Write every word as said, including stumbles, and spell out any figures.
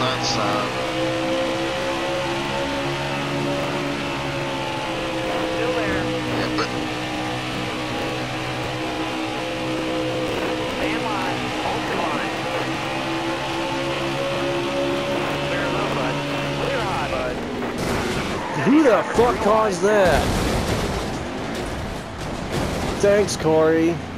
That's uh. Still there. Yeah, but Stay in line. Hold your line. Clear low, bud. Clear high, bud. Who the fuck caused that? Thanks, Corey.